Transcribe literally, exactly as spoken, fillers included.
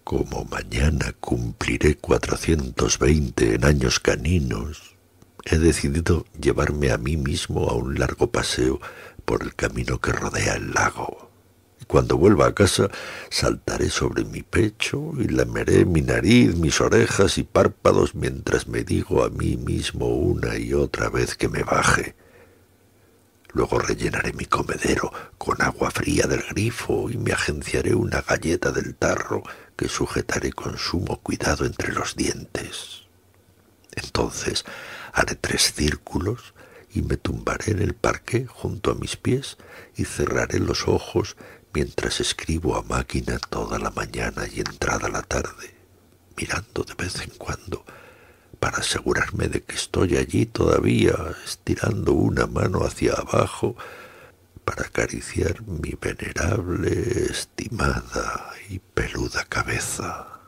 Como mañana cumpliré cuatrocientos veinte en años caninos, he decidido llevarme a mí mismo a un largo paseo por el camino que rodea el lago. Y cuando vuelva a casa, saltaré sobre mi pecho y lameré mi nariz, mis orejas y párpados mientras me digo a mí mismo una y otra vez que me baje. Luego rellenaré mi comedero con agua fría del grifo y me agenciaré una galleta del tarro que sujetaré con sumo cuidado entre los dientes. Entonces haré tres círculos y me tumbaré en el parqué junto a mis pies y cerraré los ojos mientras escribo a máquina toda la mañana y entrada la tarde, mirando de vez en cuando para asegurarme de que estoy allí todavía, estirando una mano hacia abajo para acariciar mi venerable, estimada y peluda cabeza.